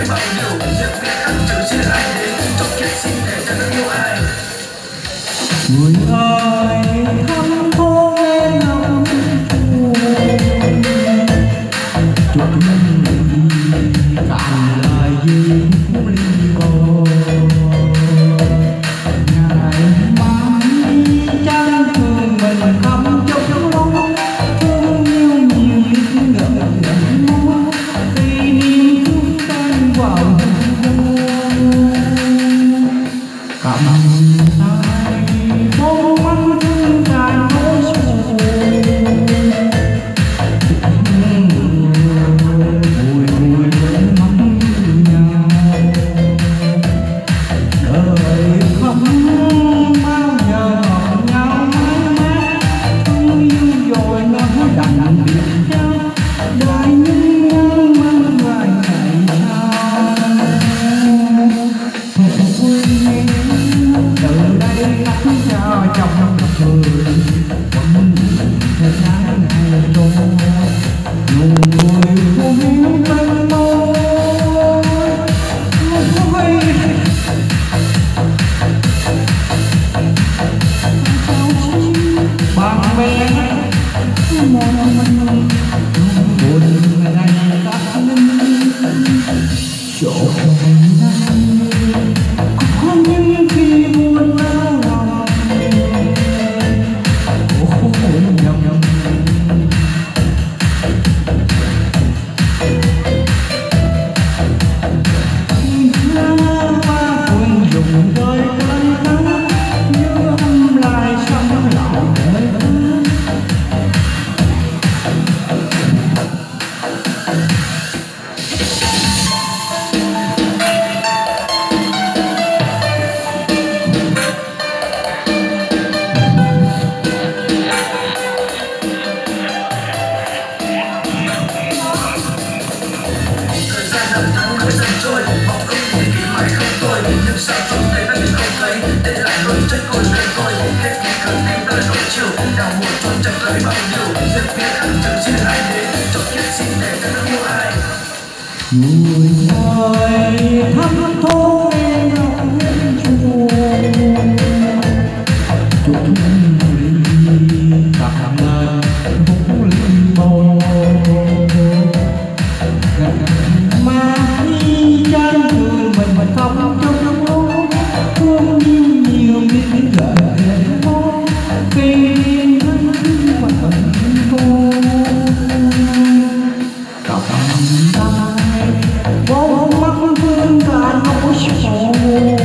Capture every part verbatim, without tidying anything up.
tới bao nhiêu những cái khắc trừ chưa ai đến cho kiếp xin để cho nó yêu ai. Người ơi thăm thôn em lòng chùa chúc mình cạn lời gì cũng linh bồ ngày mai chẳng thương mình không chúc luôn thương yêu nhiều những ngỡ ngẩn mong vì niềm thương tan vào cảm tay bố mắt thương càng nỗi sầu vui vui vẫn mong nhau đời không bao giờ hợp nhau mãi mãi thương yêu rồi nó đành biệt nhau đời nhưng nhau mang vài ngày sau vui từ đây khắc cho trong người vẫn theo sáng ngày trôi nụ cười của hiếu bên môi bạn bè một mình buồn ngày ta chỗ có những khi buồn đau lòng khổ nhầm nhầm lá hoa cùng dùng đôi cánh thắng như âm lại sống lòng đời người ơi thăm thôn em lòng chùa chúc mình tặng lời cũng linh bồ mà khi chân thương mình mình không chung luôn thương yêu nhiều biết gợi lên mong vì thân và tình cô cặp tay vô mắt thương cả nỗi sầu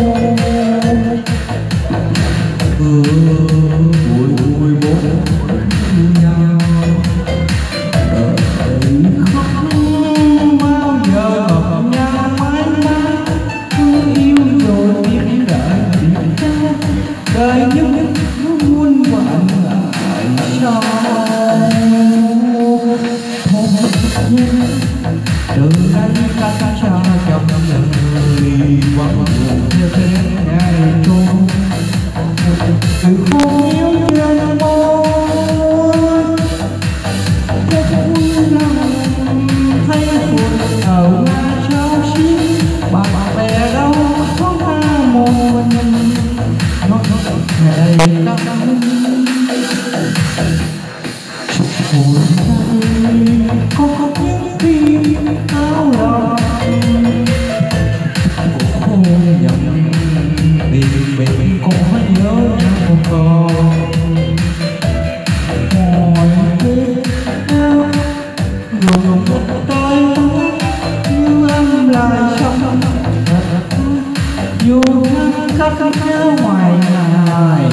vui vui bốn nhau đời không bao giờ hợp nhau mãi mãi thương yêu rồi biết đợi biết nhau đời những muôn vạn lại cho từ đây ta cho trong người vẫn buồn theo thế ngày trôi từ khôn yêu trên môi rất vui lòng thấy buồn ở ngã cháu xí bạn bè đâu có ta một mình nó ngày ta buồn có những khi áo lòng khô nhầm vì mình có nhớ nhau còn mọi vết áo rồi một tay như âm lại sống dù khắc nhớ ngoài ngày.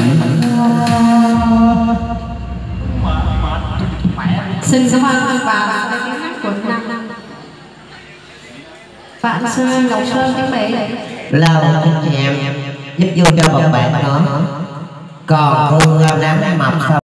Xin cảm ơn ông bà và tiếng hát quận năm. Vạn Sơn, Ngọc Sơn chuẩn bị. Lao anh chị em giúp vui cho một bạn nữa. Còn cô nắng mập